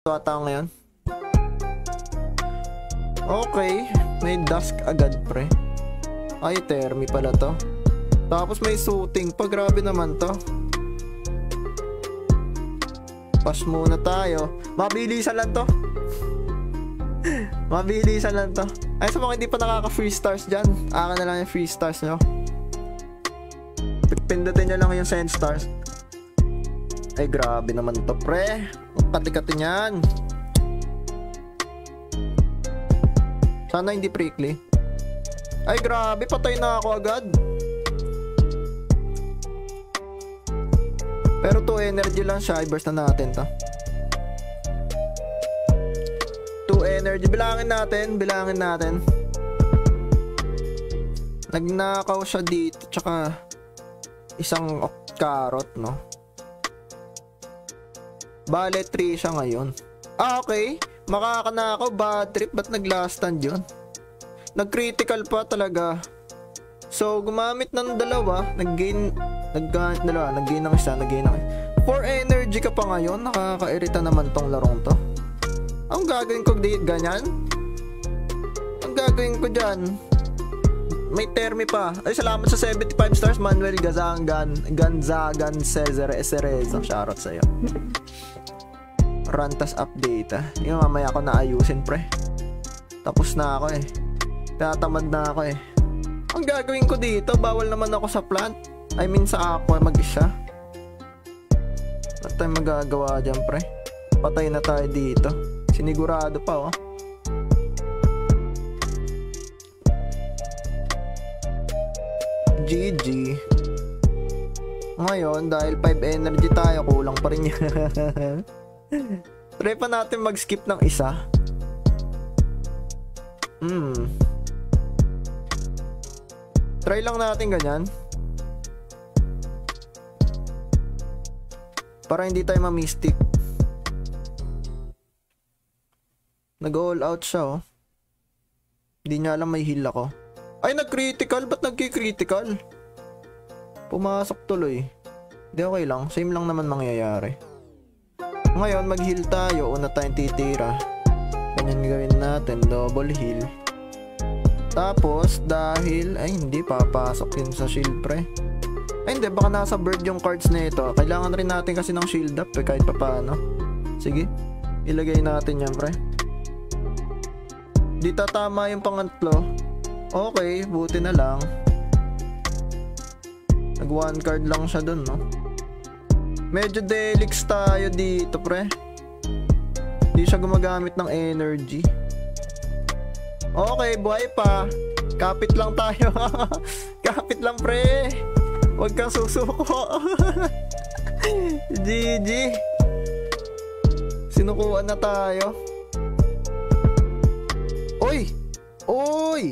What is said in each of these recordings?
ata ngayon. Okay, may dusk agad pre. Ay, thermi pala to. Tapos may shooting pa, grabe naman to. Pass muna tayo. Mabilisan lang to. Mabilisan lang to. Ay, sa mga hindi pa nakaka free stars dyan, akin na lang yung free stars nyo. Pindutin nyo lang yung send stars. Ay, grabe naman to pre. Kati-kati nyan. Sana hindi prickly. Ay, grabe, patay na ako agad. Pero 2 energy lang siya. I-burst na natin to. 2 energy. Bilangin natin. Bilangin natin. Nagnakaw siya dito. Tsaka isang carrot, no? Bale, 3 siya ngayon. Ah, okay. Makakanakaw. Bad trip. Ba't nag-last stand yun? Nag-critical pa talaga. So, gumamit ng dalawa. Nag-gain ng isa. 4 energy ka pa ngayon. Nakakairita naman tong larong to. Ang gagawin ko ganyan? Ang gagawin ko dyan? May termi pa. Ay, salamat sa 75 stars, Manuel Gonzagan Cerezo. Shoutout sa'yo. Rantas update, ah. Yung mamaya ko naayusin, pre. Tapos na ako eh. Tatamad na ako eh. Ang gagawin ko dito, bawal naman ako sa plant. I mean sa aqua mag-isa. Ano tayo magagawa dyan, pre? Patay na tayo dito. Sinigurado pa, oh. GG. Ngayon, dahil 5 energy tayo, kulang pa rin yan. Try pa natin mag-skip ng isa. Try lang natin ganyan. Para hindi tayo ma-mystic. Nag-all out siya, oh. Hindi niya alam may heal ako. Ay, nag-critical? Ba't nag-critical? Pumasok tuloy. Hindi, okay lang. Same lang naman mangyayari. Ngayon, mag-heal tayo. Una tayong titira. Ganyan gawin natin. Double heal. Tapos, dahil... Ay, hindi. Papasok yun sa shield, pre. Ay, hindi. Baka nasa bird yung cards na ito. Kailangan rin natin kasi ng shield up, eh, kahit pa paano. Sige. Ilagay natin yan, pre. Di tatama yung pangatlo. Okay, buti na lang. Nag 1 card lang siya dun, no? Medyo delix tayo dito, pre. Di siya gumagamit ng energy. Okay, buhay pa. Kapit lang tayo. Kapit lang, pre. Huwag kang susuko. GG. Sinukuan na tayo. Oy! Oy!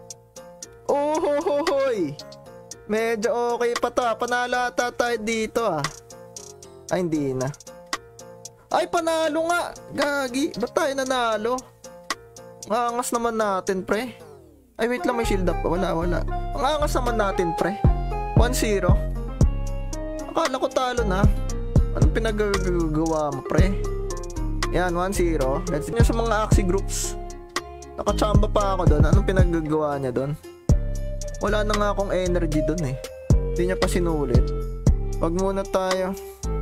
Ohohoy! Medyo okay pa to, ah. Panalo ata tayo dito, ah. Ay, hindi na. Ay, panalo nga! Gagi! Ba't tayo nanalo? Ang angas naman natin, pre. Ay, wait lang, may shield up. Wala. Ang angas naman natin, pre. 1-0. Akala ko talo na. Anong pinagagawa mo, pre? Yan, 1-0. Let's see nyo sa mga Axie groups. Nakachamba pa ako doon. Anong pinagagawa niya doon? Wala na nga akong energy doon eh. Hindi niya pa sinulit. Wag muna tayo.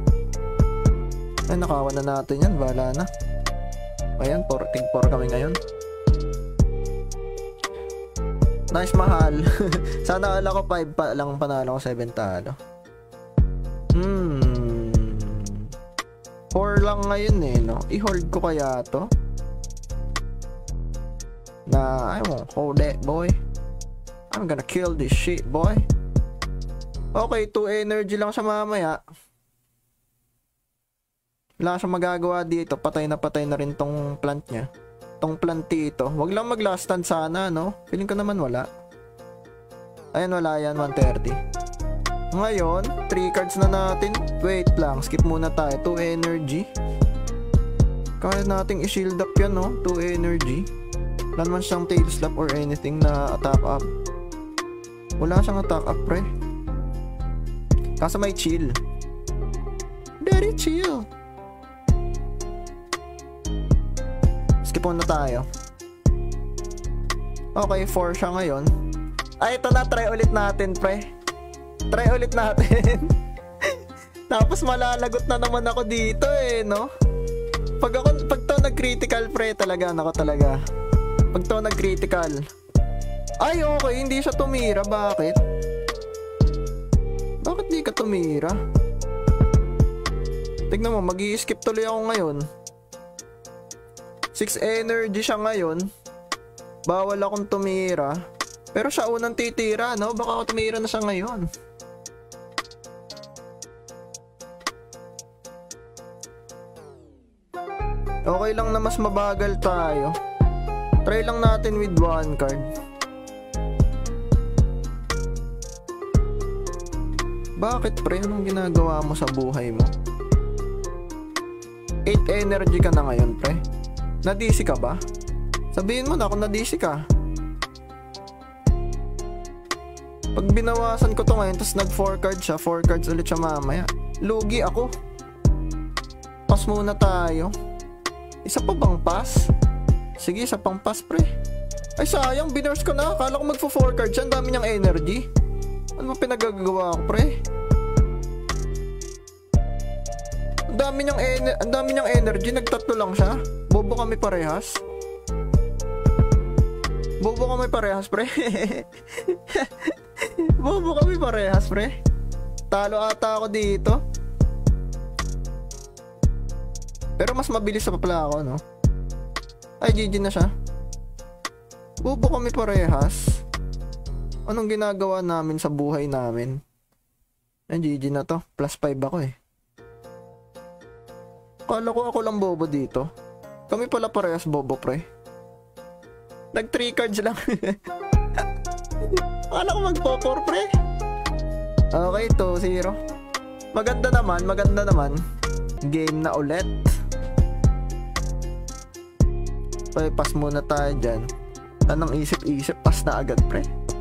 Ay, nakawan na natin yan. Wala na. Ayan, 4 kami ngayon. Nice, mahal. Sana ala ko 5 pa lang panalo ko 7 talo. 4 lang ngayon eh, no? I-hold ko kaya to? Na, I won't hold that, boy. I'm gonna kill this shit, boy. Okay, 2 energy lang siya mamaya. Wala siyang magagawa dito. Patay na rin tong plant niya. Tong plant dito. Wag lang mag-last stand sana, no? Feeling ko naman wala. Ayan, wala yan. 130. Ngayon, 3 cards na natin. Wait lang. Skip muna tayo. 2 energy. Kaya nating i-shield up yan, no? 2 energy. Wala naman siyang tail slap or anything na attack up. Wala siyang attack up, pre. Kaso may chill. Very chill. Skip muna tayo. Okay, 4 siya ngayon. Ay, ito na. Try ulit natin, pre. Try ulit natin. Tapos malalagot na naman ako dito eh, no? Pag to nag-critical, pre, talaga. Pag to nag-critical. Ay, okay. Hindi siya tumira. Bakit? Bakit di ka tumira? Tignan mo, mag-i-skip tuloy ako ngayon. 6 energy siya ngayon. Bawal akong tumira. Pero siya unang titira, no? Baka ako tumira na siya ngayon. Okay lang na mas mabagal tayo. Try lang natin with 1 card. Bakit, pre? Anong ginagawa mo sa buhay mo? 8 energy ka na ngayon, pre. Na-DC ka ba? Sabihin mo na kung na-DC ka. Pag binawasan ko to ngayon, tapos nag 4 cards siya, 4 cards ulit siya mamaya. Lugi ako. Pass muna tayo. Isa pa bang pass? Sige, isa pang pass, pre. Ay, sayang. Binurse ko na. Akala ko magpo 4 cards siya. Ang dami niyang energy. Ano ba pinagagawa ko, pre? Ang dami niyang energy. Nagtatlo lang siya. Bobo kami parehas. Bobo kami parehas, pre. Bobo kami parehas, pre. Talo ata ako dito. Pero mas mabilis pa pala ako, no? Ay, GG na siya. Bobo kami parehas. Anong ginagawa namin sa buhay namin? Ay, GG na to. Plus 5 ako eh. Kala ko ako lang bobo dito. Kami pala parehas bobo, pre. Nag 3 cards lang. Kala ko magpo-4, pre. Okay, 2-0. Maganda naman. Game na ulit. Okay, pass muna tayo dyan. Anong isip-isip? Pass na agad, pre.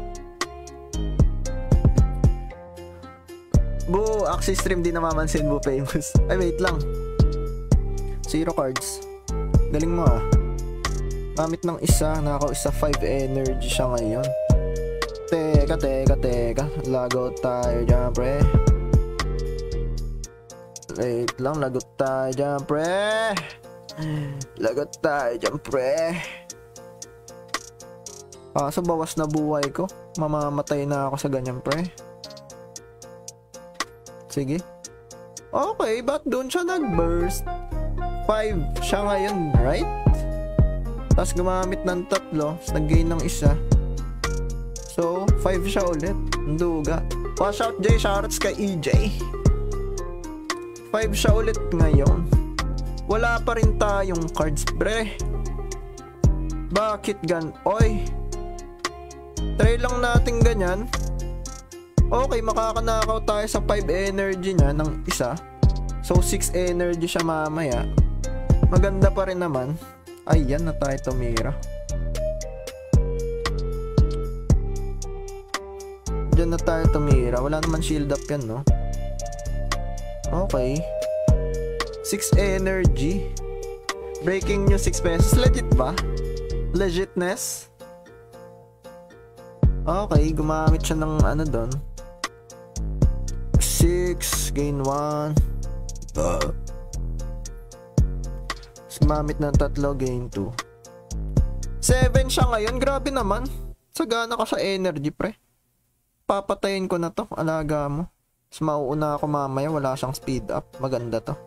Boo, Axie Stream di namamansin mo, famous. Ay, wait lang. 0 cards. Galing mo ah. Gamit ng isa, nakakaw isa 5 energy siya ngayon. Teka. Lagot tayo dyan, pre. Wait lang, lagot tayo dyan, pre. Lagot tayo dyan, pre. Kaso bawas na buhay ko. Mamamatay na ako sa ganyan, pre. Sige. Okay, ba't doon siya nag-burst? 5 siya ngayon, right? Tapos gumamit ng 3, nag-gain ng isa. So, 5 siya ulit. Nduga. Wash out, Jay. Shoutouts kay EJ. 5 siya ulit ngayon. Wala pa rin tayong cards, bre. Bakit oy? Try lang natin ganyan. Okay, makakanakaw tayo sa 5 energy niya ng isa. So, 6 energy siya mamaya. Maganda pa rin naman. Ayan na tayo tumira. Diyan na tayo tumira. Wala naman shield up yan, no? Okay. 6 energy. Breaking news 6 pesos. Legit ba? Legitness? Okay, gumamit siya ng ano doon. 6, gain 1. Gumamit ng 3, gain 2. 7 siya ngayon. Grabe naman. Sagana ka sa energy, pre. Papatayin ko na to. Alaga mo. Mas mauuna ako mamaya. Wala siyang speed up. Maganda to.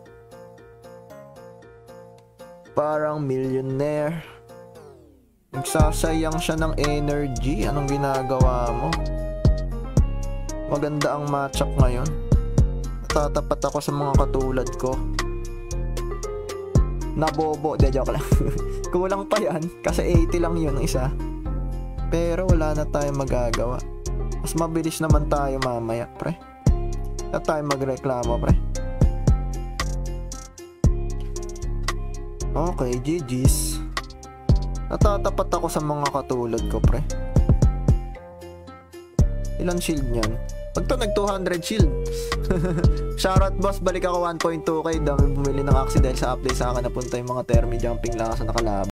Parang millionaire. Nagsasayang siya ng energy. Anong ginagawa mo? Maganda ang matchup ngayon. Natatapat ako sa mga katulad ko. Nabobo. De, joke lang. Kulang pa yan. Kasi 80 lang yun isa. Pero wala na tayong magagawa. Mas mabilis naman tayo mamaya, pre. Na tayo magreklamo, pre. Okay, GG's. Natatapat ako sa mga katulad ko, pre. Ilan shield niyan? Pag to nag 200 shield. Shoutout boss, balik ako 1.2k. Dami bumili ng Axie dahil sa update sa akin napunta yung mga Termi jumping lang sa nakalaban.